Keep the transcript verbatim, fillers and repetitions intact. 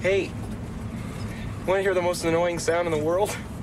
Hey, want to hear the most annoying sound in the world?